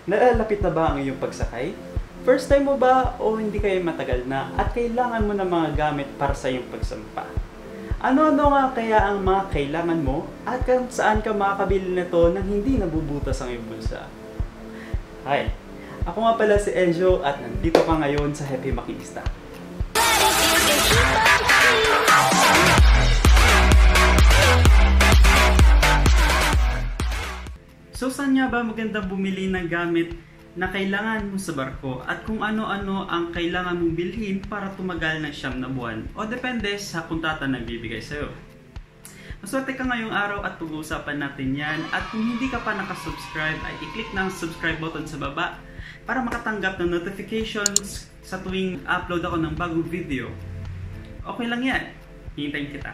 Nalalapit na ba ang iyong pagsakay? First time mo ba o hindi kayo matagal na at kailangan mo ng mga gamit para sa iyong pagsampa? Ano-ano nga kaya ang mga kailangan mo at kung saan ka makakabili nito nang hindi nabubutas ang iyong bulsa? Hi! Ako nga pala si Enjo at nandito ka ngayon sa Happy Makinista. So saan nga ba maganda bumili ng gamit na kailangan mo sa barko at kung ano-ano ang kailangan mong bilhin para tumagal ng 9 na buwan o depende sa kontrata na bibigay sa'yo. Maswerte ka ngayong araw at pag-uusapan natin yan at kung hindi ka pa nakasubscribe ay i-click na ang subscribe button sa baba para makatanggap ng notifications sa tuwing upload ako ng bagong video. Okay lang yan, hintayin kita.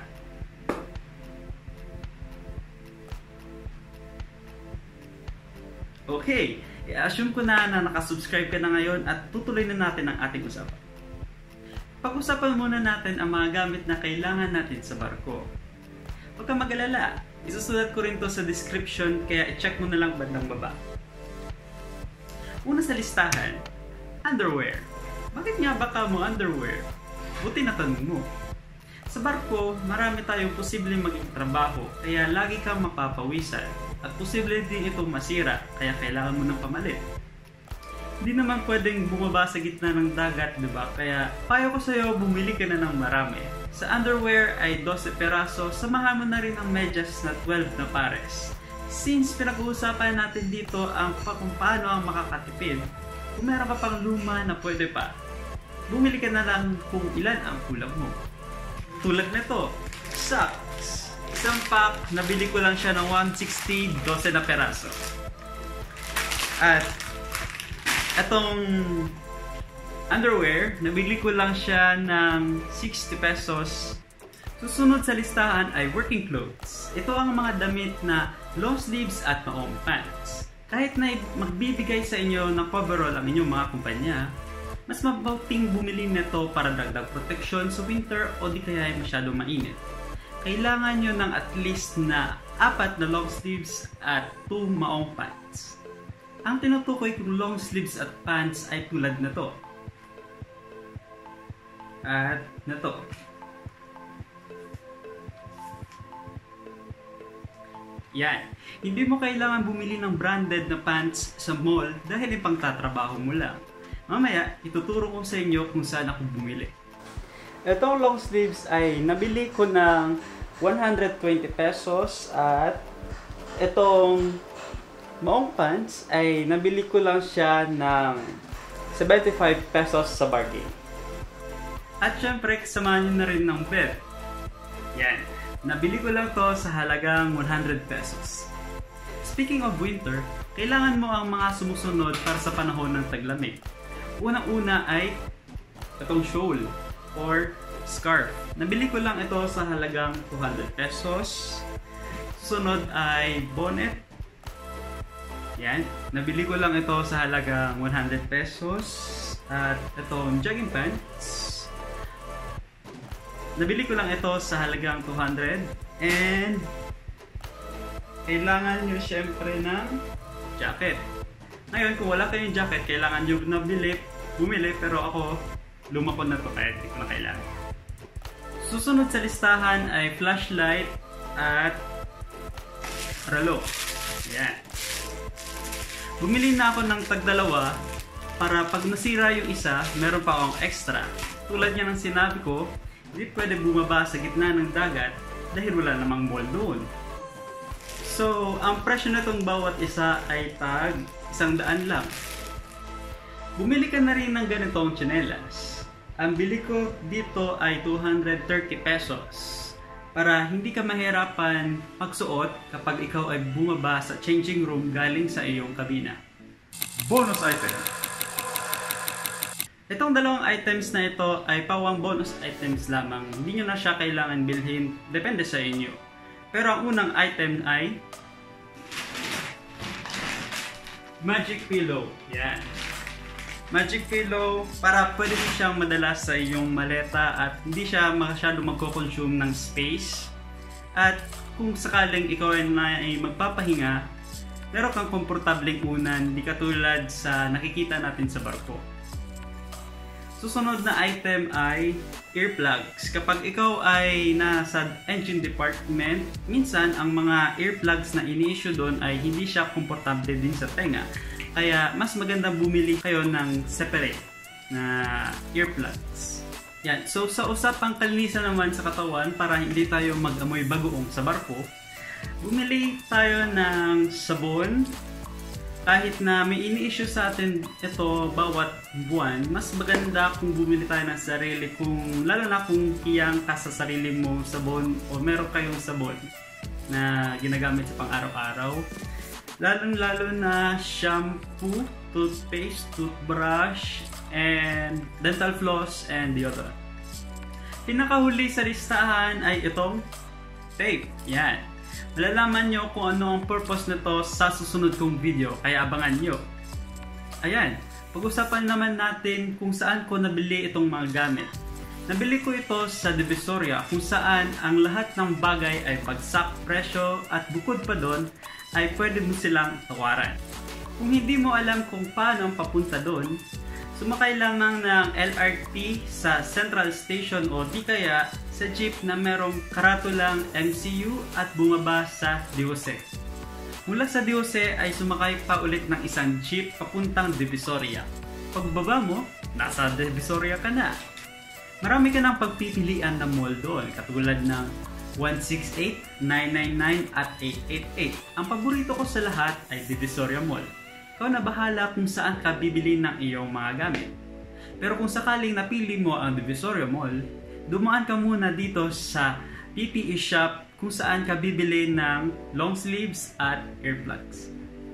Okay, i-assume ko na nakasubscribe ka na ngayon at tutuloy na natin ang ating usapan. Pag-usapan muna natin ang mga gamit na kailangan natin sa barko. Huwag kang mag-alala, isusulat ko rin to sa description kaya i-check mo na lang bandang baba. Una sa listahan, underwear. Bakit nga ba ka mo underwear? Buti na tanong mo. Sa barko, marami tayong posibleng maging trabaho kaya lagi kang mapapawisan. At posible din itong masira, kaya kailangan mo ng pamalit. Hindi naman pwedeng bumaba sa gitna ng dagat, diba? Kaya payo ko sa'yo, bumili ka na ng marami. Sa underwear ay 12 peraso, samahan mo na rin ang medyas na 12 na pares. Since pinag-uusapan natin dito ang kung paano ang makakatipid, kung meron ka pang luma na pwede pa, bumili ka na lang kung ilan ang kulang mo. Tulad nito, socks. Isang pack, nabili ko lang siya ng 160, 12 na peraso. At itong underwear, nabili ko lang siya ng 60 pesos. Susunod sa listahan ay working clothes. Ito ang mga damit na long sleeves at maong pants. Kahit na magbibigay sa inyo ng coverall ang inyong mga kumpanya, mas mabuting bumili nito para dagdag protection sa winter o di kaya ay masyadong mainit. Kailangan nyo ng at least na 4 na long sleeves at 2 maong pants. Ang tinutukoy kong long sleeves at pants ay tulad na to. At na to. Yan. Hindi mo kailangan bumili ng branded na pants sa mall dahil yung pangtatrabaho mo lang. Mamaya, ituturo ko sa inyo kung saan ako bumili. Itong long sleeves ay nabili ko ng 120 pesos at itong maong pants ay nabili ko lang siya ng 75 pesos sa bargain. At syempre, kasamahan nyo na rin ng belt. Yan. Nabili ko lang to sa halagang 100 pesos. Speaking of winter, kailangan mo ang mga sumusunod para sa panahon ng taglamig. Unang-una ay itong shawl or scarf. Nabili ko lang ito sa halagang 200 pesos. Sunod ay bonnet. Yan. Nabili ko lang ito sa halagang 100 pesos. At itong jogging pants. Nabili ko lang ito sa halagang 200. And kailangan nyo syempre ng jacket. Ngayon, kung wala kayong jacket, kailangan nyo bumili. Pero ako, lumakon na to kaya hindi ko na kailangan. Susunod sa listahan ay flashlight at relo. Yan. Bumili na ako ng tagdalawa para pag nasira yung isa, meron pa akong extra. Tulad niya ng sinabi ko, hindi pwede bumaba sa gitna ng dagat dahil wala namang mall doon. So, ang presyo na itong bawat isa ay tag 100 lang. Bumili ka na rin ng ganitong tsinelas. Ang bili ko dito ay 230 pesos para hindi ka mahirapan magsuot kapag ikaw ay bumaba sa changing room galing sa iyong kabina. Bonus item! Itong dalawang items na ito ay pawang bonus items lamang. Hindi nyo na siya kailangan bilhin, depende sa inyo. Pero ang unang item ay magic pillow. Yan. Magic pillow para pwede siyang madala sa iyong maleta at hindi siya masyado magko-consume ng space. At kung sakaling ikaw ay magpapahinga, meron kang komportableng unan, di katulad sa nakikita natin sa barko. Susunod na item ay earplugs. Kapag ikaw ay nasa engine department, minsan ang mga earplugs na ini-issue doon ay hindi siya komportable din sa tenga. Kaya mas magandang bumili kayo ng separate na earplugs. Yan. So sa usapang kalinisan naman sa katawan, para hindi tayo mag-amoy bagoong sa barko, bumili tayo ng sabon. Kahit na may ini-issue sa atin ito bawat buwan, mas maganda kung bumili tayo ng sarili, lalo na kung kiyang ka sa sarili mo sabon o meron kayong sabon na ginagamit sa pang-araw-araw. Lalo na shampoo, toothpaste, toothbrush, and dental floss, and deodorant. Pinakahuli sa listahan ay itong tape. Yan. Malalaman nyo kung ano ang purpose nito sa susunod kong video, kaya abangan nyo. Ayan, pag-usapan naman natin kung saan ko nabili itong mga gamit. Nabili ko ito sa Divisoria, kung saan ang lahat ng bagay ay bagsak presyo at bukod pa doon ay pwede mo silang tawaran. Kung hindi mo alam kung paano ang papunta doon, sumakay lamang ng LRT sa Central Station o di kaya sa jeep na merong karatulang MCU at bumaba sa Diose. Mula sa Diose ay sumakay pa ulit ng isang jeep papuntang Divisoria. Pagbaba mo, nasa Divisoria ka na. Marami ka ng pagpipilian na mall doon, katulad ng 168, 999 at 888. Ang paborito ko sa lahat ay Divisoria Mall. Ikaw na bahala kung saan ka bibili ng iyong mga gamit. Pero kung sakaling napili mo ang Divisoria Mall, dumaan ka muna dito sa PPE shop kung saan ka bibili ng long sleeves at earplugs.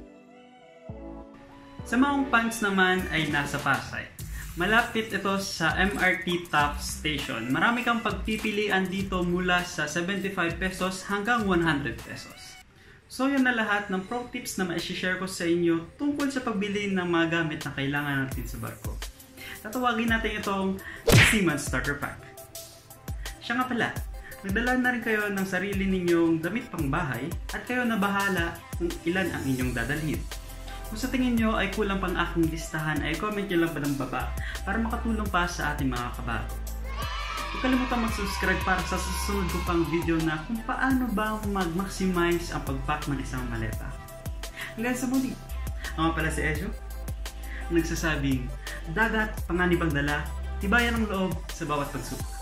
Sa mga pants naman ay nasa Pasay. Malapit ito sa MRT Top Station. Marami kang pagpipilian dito mula sa 75 pesos hanggang 100 pesos. So yun na lahat ng pro tips na ma-share ko sa inyo tungkol sa pagbili ng mga gamit na kailangan natin sa barko. Tatawagin natin itong Seaman Starter Pack. Siya nga pala, nagdala na rin kayo ng sarili ninyong damit pang bahay at kayo na bahala kung ilan ang inyong dadalhin. Kung sa tingin nyo ay kulang pang aking listahan ay comment nyo lang pa ng baba para makatulong pa sa ating mga kabago. Huwag kalimutan mag-subscribe para sa susunod ko pang video na kung paano ba mag-maximize ang pag-pack ng isang maleta. Hanggang sa muli, ako pala si Ejo, nagsasabing, dagat, panganibang dala, tibayan ang loob sa bawat pagsubok.